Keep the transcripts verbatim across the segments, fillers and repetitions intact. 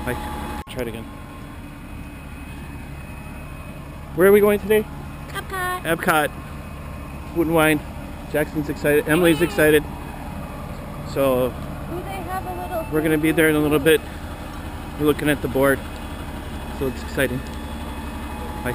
Bye. Try it again. Where are we going today? EPCOT. EPCOT. Food and wine. Jackson's excited. Emily's excited. So Ooh, they have a little we're gonna be there in a little bit. We're looking at the board, so it's exciting. Bye.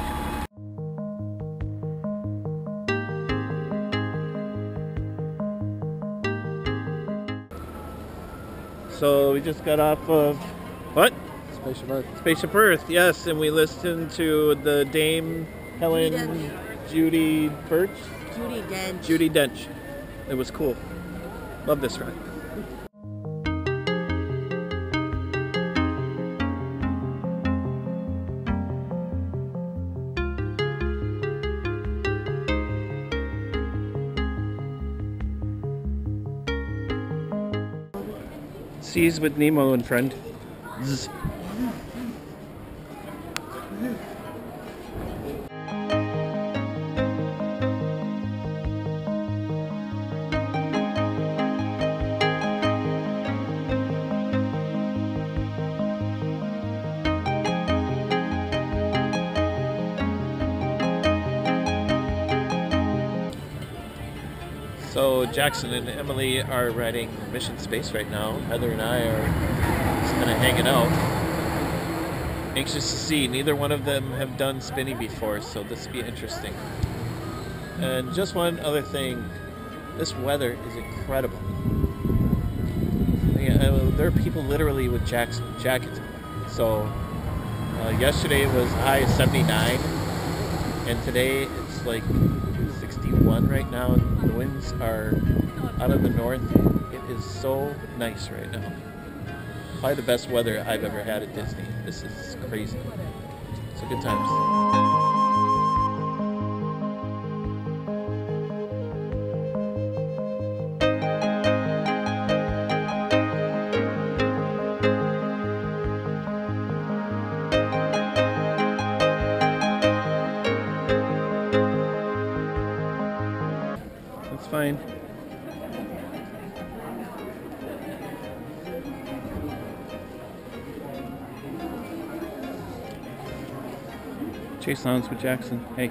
So we just got off of what? Spaceship Earth. Spaceship Earth, yes, and we listened to the Dame Helen Judy Birch. Judy Dench. Judy Dench. It was cool. Love this ride. Seas with Nemo and friend. Zzz. So Jackson and Emily are riding Mission Space right now. Heather and I are just kind of hanging out. Anxious to see. Neither one of them have done spinny before, so this will be interesting. And just one other thing. This weather is incredible. Yeah, there are people literally with Jackson jackets. So uh, yesterday it was high of seventy-nine, and today it's like sixty-one right now, and the winds are out of the north. It is so nice right now. Probably the best weather I've ever had at Disney. This is crazy. So good times. Fine. Chase Lounge with Jackson. Hey.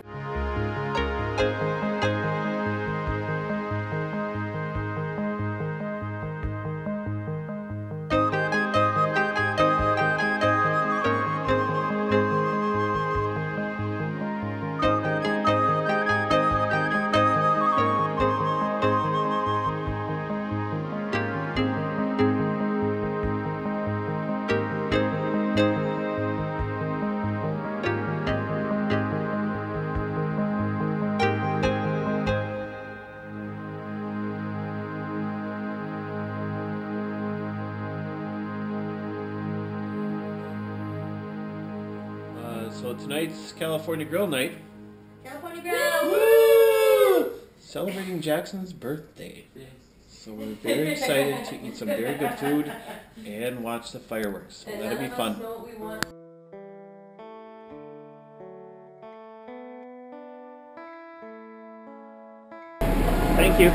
So tonight's California Grill night. California Grill! Woo! Celebrating Jackson's birthday. So we're very excited to eat some very good food and watch the fireworks. So that'll be fun. Thank you.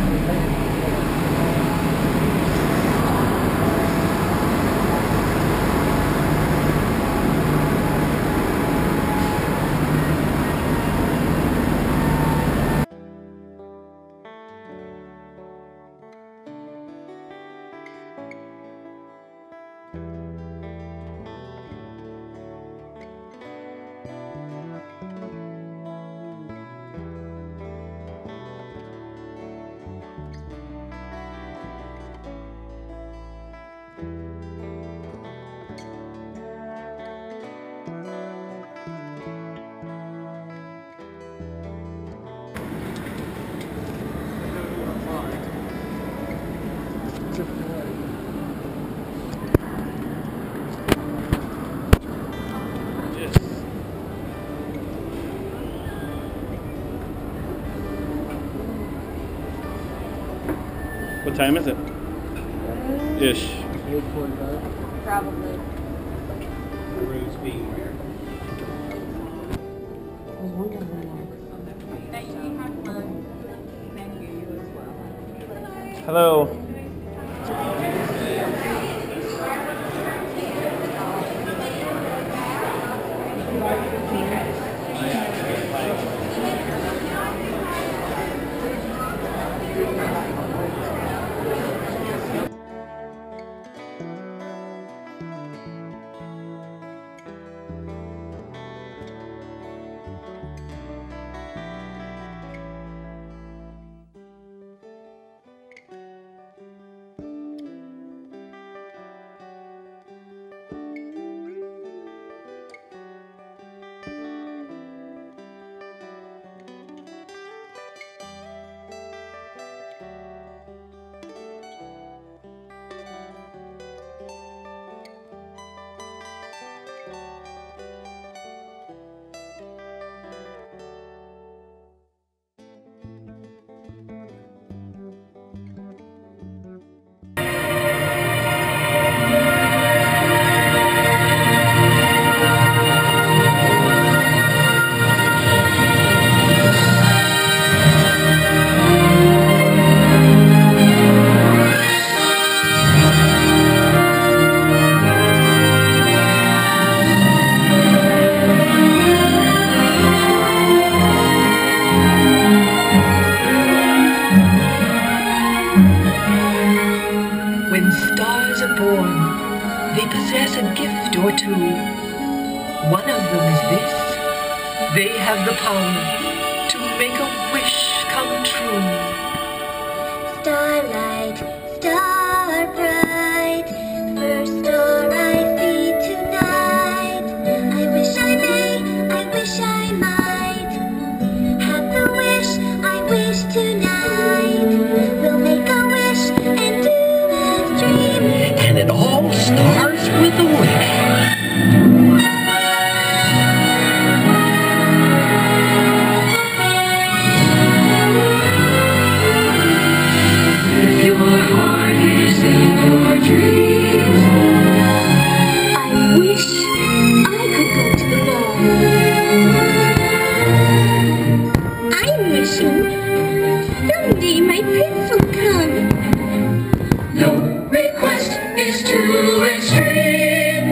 What time is it? Ish. eight forty-five. Probably. Rose being here. Hello. born, they possess a gift or two. One of them is this: they have the power to make a wish come true. Starlight, star bright, first star I see tonight. I wish I may, I wish I might have the wish I wish tonight. We'll make a wish and do as dreamed. And it all starts with a wish. If your heart is in your dreams, I wish I could go to the ball. I'm wishing someday my prince will come. no request is too extreme.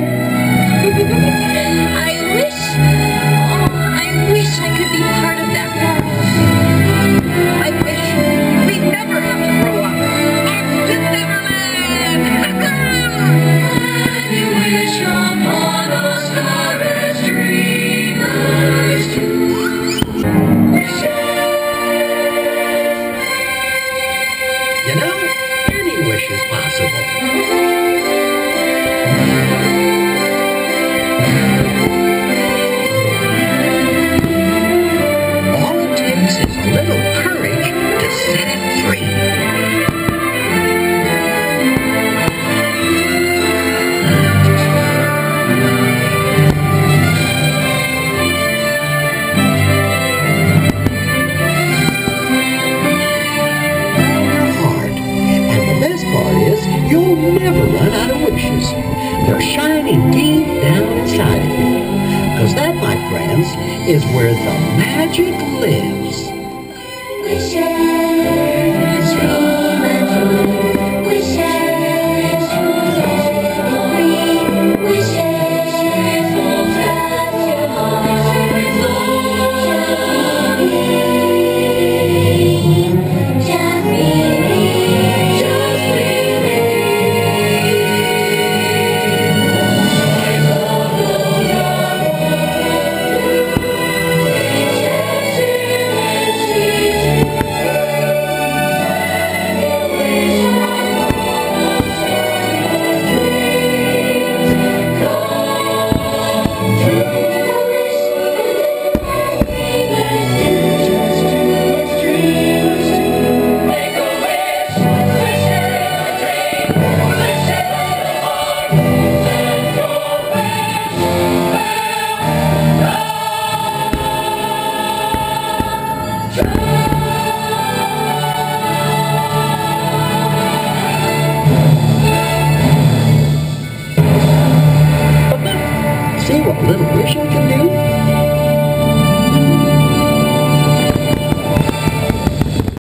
I wish, oh, I wish I could be part of that world. I wish we'd never have to grow up. Off to Neverland! You wish upon a star as dreamers do. You know, any wish is possible. All it takes is a little courage to set it free. Heart. And the best part is, you'll never run out of wishes. They're shining deep down inside of you. Because that, my friends, is where the magic lives. Wishes, dream and true. Wishes, dream. Wishes, fulfill your heart. Just believe, just See what little wishing